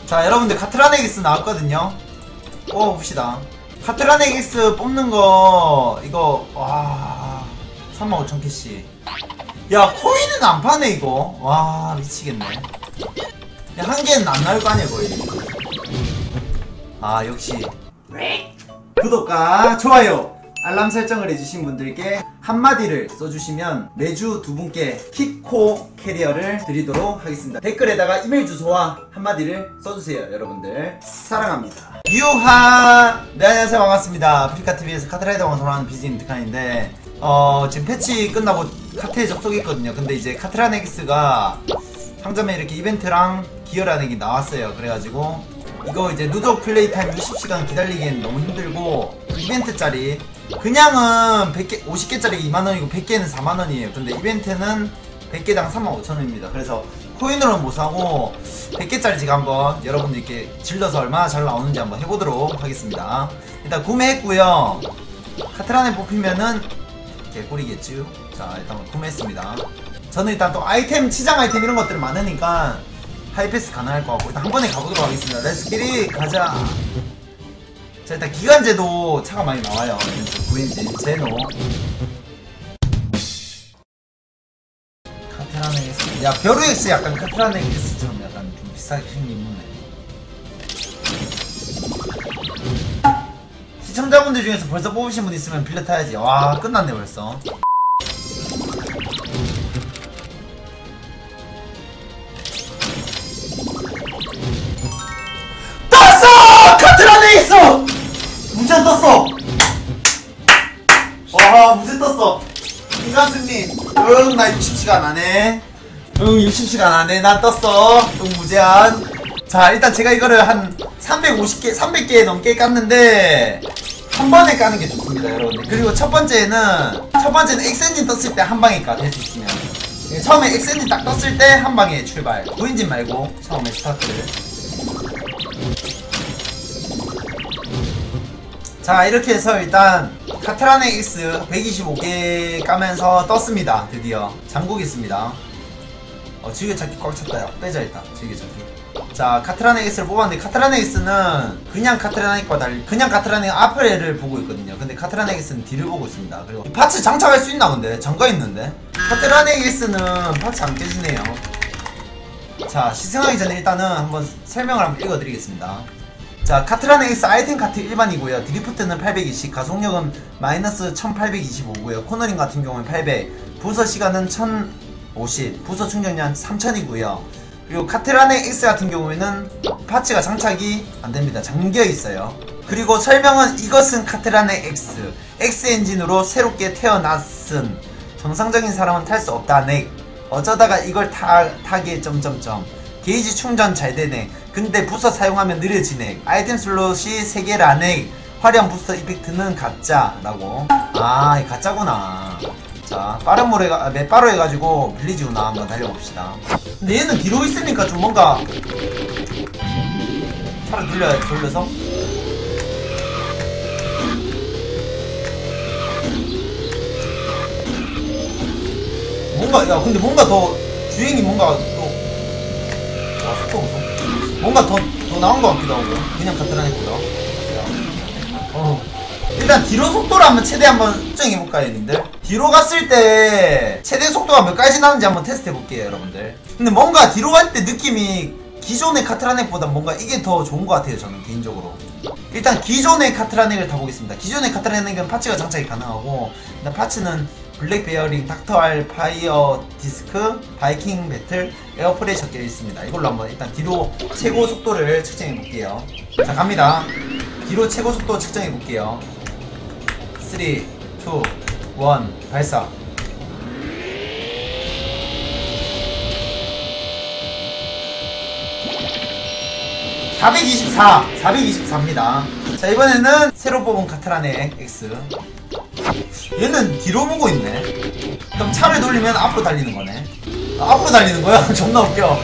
자 여러분들 카트라네기스 나왔거든요. 뽑아봅시다. 카트라네기스 뽑는거 이거 와 35,000캐시. 야 코인은 안 파네 이거. 와 미치겠네. 한 개는 안 나올 거 아니야 거의. 아 역시 구독과 좋아요 알람 설정을 해주신 분들께 한마디를 써주시면 매주 두 분께 키코 캐리어를 드리도록 하겠습니다. 댓글에다가 이메일 주소와 한마디를 써주세요. 여러분들 사랑합니다. 유하. 네 안녕하세요 반갑습니다. 아프리카TV에서 카트라이더 방송하는 BGM 득한인데 지금 패치 끝나고 카트에 접속했거든요. 근데 이제 카트라네기스가 상점에 이렇게 이벤트랑 기어라넥이 나왔어요. 그래가지고 이거 이제 누적 플레이 타임 20시간 기다리기엔 너무 힘들고 이벤트짜리 그냥은 100개 50개짜리 2만원이고 100개는 4만원이에요 근데 이벤트는 100개당 35,000원입니다 그래서 코인으로는 못사고 100개짜리 제가 한번 여러분들께 질러서 얼마나 잘 나오는지 한번 해보도록 하겠습니다. 일단 구매했고요. 카트라네 뽑히면은 개꿀이겠죠. 자 일단 구매했습니다. 저는 일단 또 아이템 치장 아이템 이런 것들 많으니까 하이패스 가능할 것 같고 일단 한 번에 가보도록 하겠습니다. 렛츠기릿 가자. 자 일단 기관제도 차가 많이 나와요. 구엔진, 제노, 카트라네기스. 야 벼루엑스 약간 카트라네기스처럼 약간 좀 비싸게 생긴 거네. 시청자분들 중에서 벌써 뽑으신 분 있으면 빌려 타야지. 와 끝났네 벌써. 떴어! 카트라네기스! 무제 떴어! 와 무제 떴어. 인간승님 응 나 60시간 안해. 응 60시간 안해. 나 떴어. 응 무제한. 자 일단 제가 이거를 한 350개 300개 넘게 깠는데 한 번에 까는 게 좋습니다 여러분들. 그리고 첫 번째는 엑스엔진 떴을 때 한 방에 까 될 수 있으면. 처음에 엑스엔진 딱 떴을 때 한 방에 출발. 구엔진 말고 처음에 스타트를. 자 이렇게 해서 일단 카트라네기스 125개 까면서 떴습니다. 드디어 잠그고 있습니다. 지게찾기 꽉 찼다. 야 빼자 일단 지게찾기. 자 카트라네기스를 뽑았는데 카트라네기스는 그냥 카트라네기과 달리 그냥 카트라네기 앞을 보고 있거든요. 근데 카트라네기스는 뒤를 보고 있습니다. 그리고 파츠 장착할 수 있나 근데? 잠가있는데? 카트라네기스는 파츠 안 깨지네요. 자 시승하기 전에 일단은 한번 설명을 한번 읽어드리겠습니다. 자 카트라네기스 아이템 카트 일반이고요. 드리프트는 820, 가속력은 마이너스 1825고요. 코너링 같은 경우는 800, 부서 시간은 1050, 부서 충전량 3000이고요. 그리고 카트라네기스 같은 경우에는 파츠가 장착이 안됩니다. 잠겨있어요. 그리고 설명은 이것은 카트라네기스 X엔진으로 새롭게 태어났음. 정상적인 사람은 탈 수 없다. 넥 어쩌다가 이걸 타게 점점점. 게이지 충전 잘 되네. 근데 부서 사용하면 느려지네. 아이템 슬롯이 3개라네. 화려한 부스터 이펙트는 가짜라고. 아 가짜구나. 자 빠른 모래가 맷바로 해가지고 빌리지구나. 한번 달려봅시다. 근데 얘는 뒤로 있으니까 좀 뭔가 차를 돌려서 뭔가 야 근데 뭔가 더 주행이 뭔가 뭔가 더 나은 것 같기도 하고 그냥 카트라네기보다. 일단 뒤로 속도를 한번 최대 한번 측정해볼까요 여러분들? 뒤로 갔을 때 최대 속도가 몇 가지 나는지 한번 테스트 해볼게요 여러분들. 근데 뭔가 뒤로 갈 때 느낌이 기존의 카트라네기보다 뭔가 이게 더 좋은 것 같아요 저는 개인적으로. 일단 기존의 카트라네기를 타보겠습니다. 기존의 카트라네기는 파츠가 장착이 가능하고 일단 파츠는 블랙 베어링, 닥터 알, 파이어 디스크, 바이킹 배틀, 에어프레이 적혀 있습니다. 이걸로 한번 일단 뒤로 최고 속도를 측정해 볼게요. 자 갑니다. 뒤로 최고 속도 측정해 볼게요. 3, 2, 1 발사. (424) 자 이번에는 새로 뽑은 카트라네 X. 얘는 뒤로 보고 있네. 그럼 차를 돌리면 앞으로 달리는 거네. 앞으로 달리는 거야? 존나 웃겨.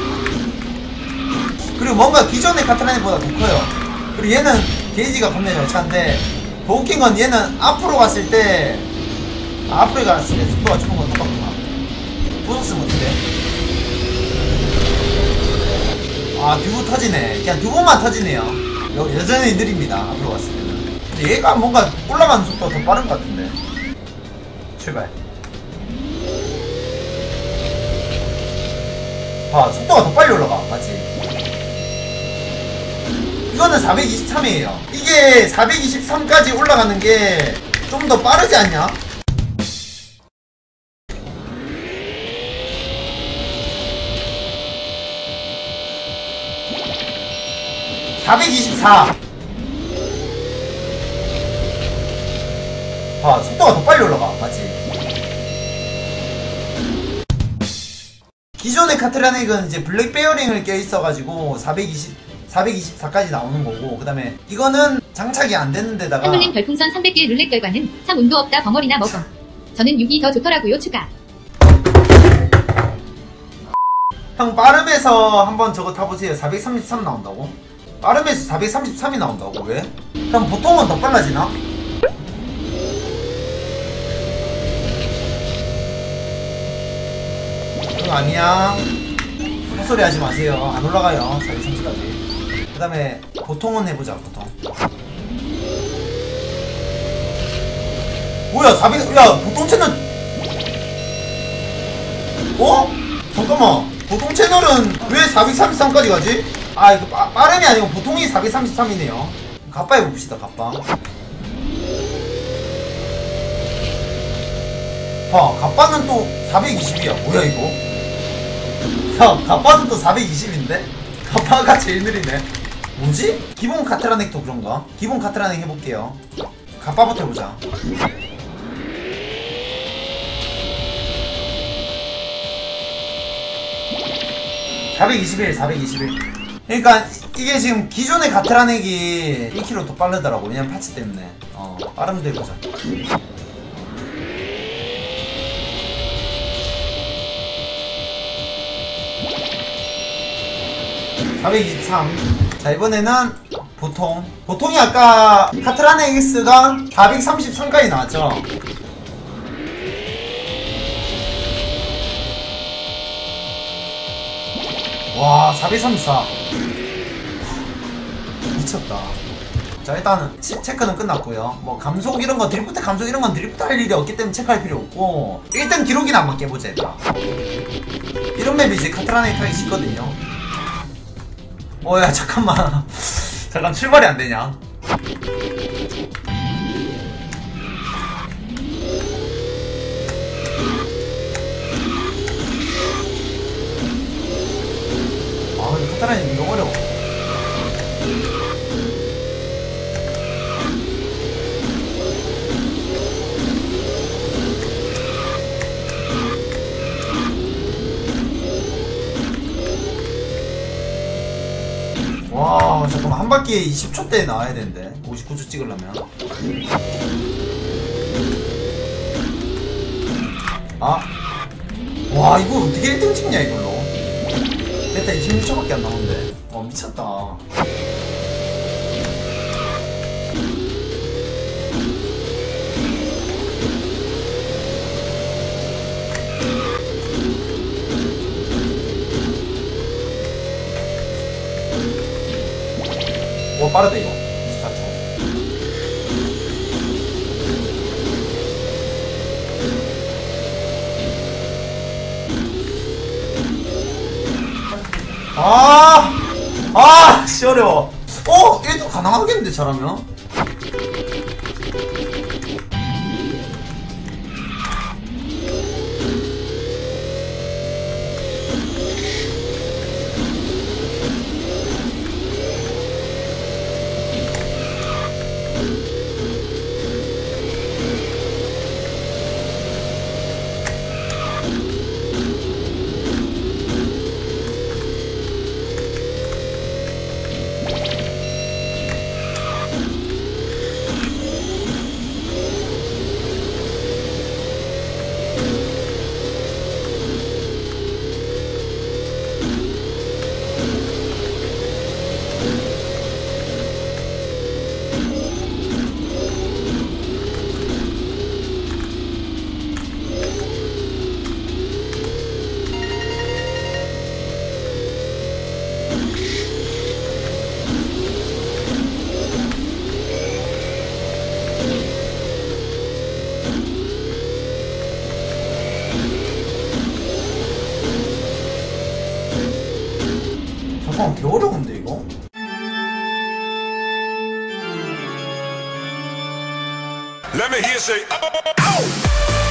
그리고 뭔가 기존의 카트라네보다 더 커요. 그리고 얘는 게이지가 겁나 잘 차는데 더 웃긴 건 얘는 앞으로 갔을 때 앞으로 갔을 때 속도가 조금 더 똑같구나. 부서쓰면 어떡해? 아 듀브 터지네. 그냥 듀브만 터지네요. 여전히 느립니다. 앞으로 갔으면. 근데 얘가 뭔가 올라가는 속도가 더 빠른 것 같은데. 출발. 봐, 속도가 더 빨리 올라가. 맞지? 이거는 423이에요. 이게 423까지 올라가는 게 좀 더 빠르지 않냐? (424) 봐, 속도가 더 빨리 올라가. 맞지? 기존의 카트라넥은 이제 블랙 베어링을 껴있어가지고 424까지 나오는 거고, 그 다음에 이거는 장착이 안 되는 데다가 한물림 별풍선 300개 룰렛 결과는 참 운도 없다 벙어리나 먹어. 저는 6이 더 좋더라고요. 추가. 형 빠름에서 한번 저거 타보세요. 433 나온다고? 빠름에서 433이 나온다고? 왜? 그럼 보통은 더 빨라지나? 그거 아니야. 헛소리 하지 마세요. 안 올라가요. 430까지. 그 다음에 보통은 해보자. 보통. 뭐야 400. 야 보통 채널. 어? 잠깐만. 보통 채널은 왜 433까지 가지? 아 이거 빠름이 아니고 보통이 433이네요. 갑바 해봅시다. 갑바. 봐, 갑바는 또 420이야. 뭐야 이거? 야, 갑바는 또 420인데? 갑바가 제일 느리네. 뭐지? 기본 카트라넥도 그런가? 기본 카트라넥 해볼게요. 갑바부터 해보자. (421) 421. 그러니까 이게 지금 기존의 카트라넥이 1km 더 빠르더라고. 왜냐면 패치 때문에. 빠름도 해보자. 423. 자 이번에는 보통이 아까 카트라넥 X가 433까지 나왔죠. 와 434. 미쳤다. 자 일단은 체크는 끝났고요. 뭐 감속 이런거 드리프트 감속 이런건 드리프트 할 일이 없기 때문에 체크할 필요 없고, 1등 기록이나 한번 깨보자. 이런 맵이 이제 카트라넥 타기 쉽거든요. 야 잠깐만. 잠깐 출발이 안 되냐? 근데 카트라넥 이거 어려워. 와 잠깐만, 한 바퀴에 20초대에 나와야 되는데 59초 찍으려면. 와 이거 어떻게 1등 찍냐 이걸로. 일단 26초밖에 안 남았는데. 미쳤다. 빠르다 이거. 24초. 씨 어려워. 얘도 가능하겠는데 잘하면. 개 어려운데 이거? Let me hear say, oh!